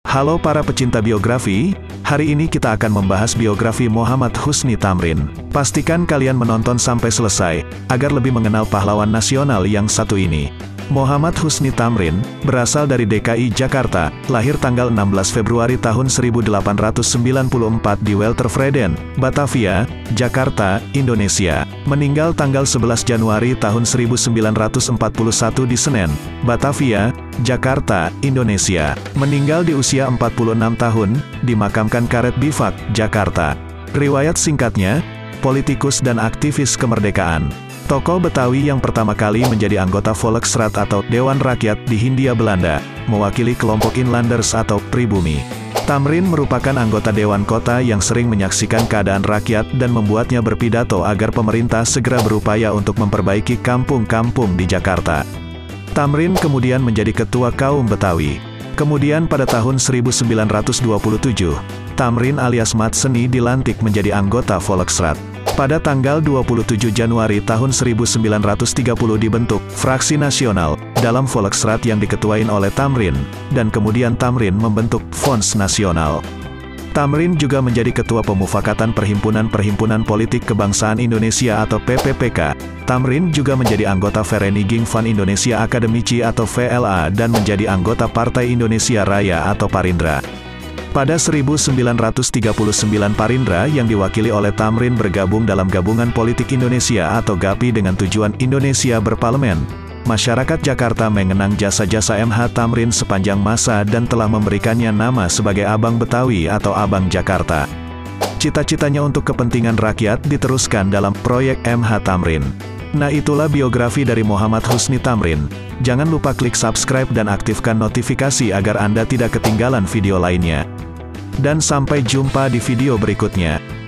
Halo para pecinta biografi, hari ini kita akan membahas biografi Muhammad Husni Tamrin. Pastikan kalian menonton sampai selesai, agar lebih mengenal pahlawan nasional yang satu ini. Muhammad Husni Tamrin, berasal dari DKI Jakarta, lahir tanggal 16 Februari tahun 1894 di Weltervreden, Batavia, Jakarta, Indonesia. Meninggal tanggal 11 Januari tahun 1941 di Senen, Batavia, Jakarta, Indonesia. Meninggal di usia 46 tahun, dimakamkan Karet Bifak, Jakarta. Riwayat singkatnya, politikus dan aktivis kemerdekaan. Tokoh Betawi yang pertama kali menjadi anggota Volksraad atau Dewan Rakyat di Hindia Belanda, mewakili kelompok inlanders atau pribumi. Tamrin merupakan anggota Dewan Kota yang sering menyaksikan keadaan rakyat dan membuatnya berpidato agar pemerintah segera berupaya untuk memperbaiki kampung-kampung di Jakarta. Tamrin kemudian menjadi ketua kaum Betawi. Kemudian pada tahun 1927, Tamrin alias Mat Seni dilantik menjadi anggota Volksraad. Pada tanggal 27 Januari tahun 1930 dibentuk Fraksi Nasional dalam Volksraad yang diketuain oleh Tamrin, dan kemudian Tamrin membentuk Front Nasional. Tamrin juga menjadi Ketua Pemufakatan Perhimpunan-Perhimpunan Politik Kebangsaan Indonesia atau PPPK. Tamrin juga menjadi anggota Vereniging van Indonesia Akademici atau VLA dan menjadi anggota Partai Indonesia Raya atau Parindra. Pada 1939 Parindra yang diwakili oleh Tamrin bergabung dalam Gabungan Politik Indonesia atau GAPI dengan tujuan Indonesia berparlemen. Masyarakat Jakarta mengenang jasa-jasa MH Tamrin sepanjang masa dan telah memberikannya nama sebagai Abang Betawi atau Abang Jakarta. Cita-citanya untuk kepentingan rakyat diteruskan dalam proyek MH Tamrin. Nah, itulah biografi dari Muhammad Husni Tamrin. Jangan lupa klik subscribe dan aktifkan notifikasi agar Anda tidak ketinggalan video lainnya. Dan sampai jumpa di video berikutnya.